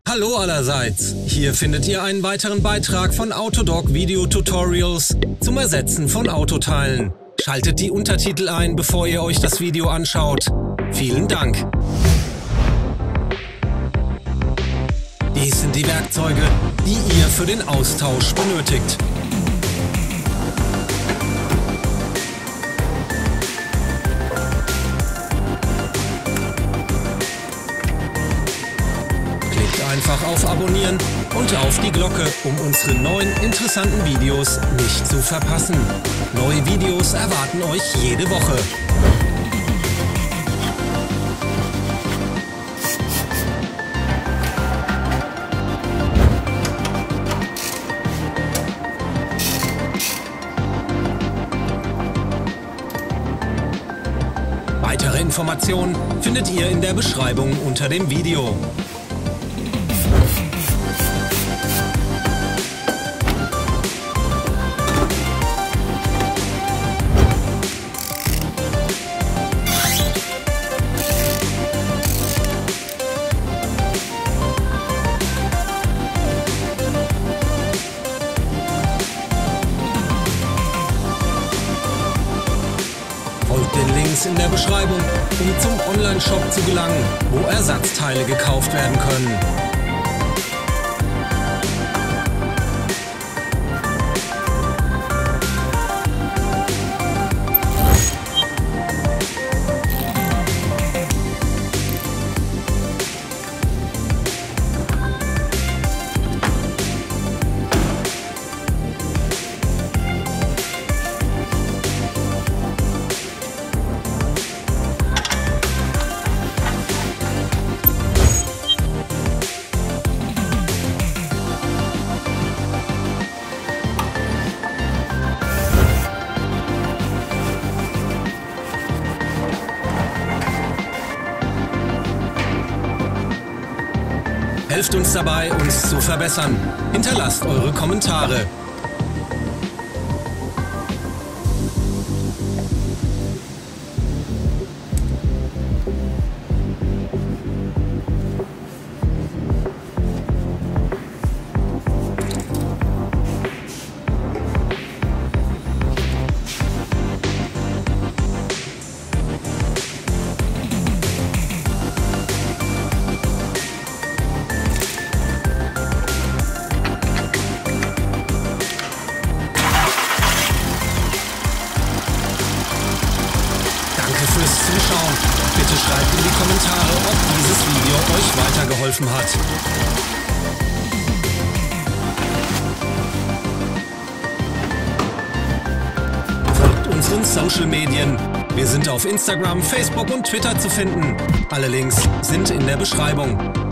Hallo allerseits! Hier findet ihr einen weiteren Beitrag von Autodoc Video Tutorials zum Ersetzen von Autoteilen. Schaltet die Untertitel ein, bevor ihr euch das Video anschaut. Vielen Dank! Dies sind die Werkzeuge, die ihr für den Austausch benötigt. Einfach auf Abonnieren und auf die Glocke, um unsere neuen interessanten Videos nicht zu verpassen. Neue Videos erwarten euch jede Woche. Weitere Informationen findet ihr in der Beschreibung unter dem Video. Den Links in der Beschreibung, um zum Online-Shop zu gelangen, wo Ersatzteile gekauft werden können. Helft uns dabei, uns zu verbessern. Hinterlasst eure Kommentare. Fürs Zuschauen. Bitte schreibt in die Kommentare, ob dieses Video euch weitergeholfen hat. Folgt unseren Social Medien. Wir sind auf Instagram, Facebook und Twitter zu finden. Alle Links sind in der Beschreibung.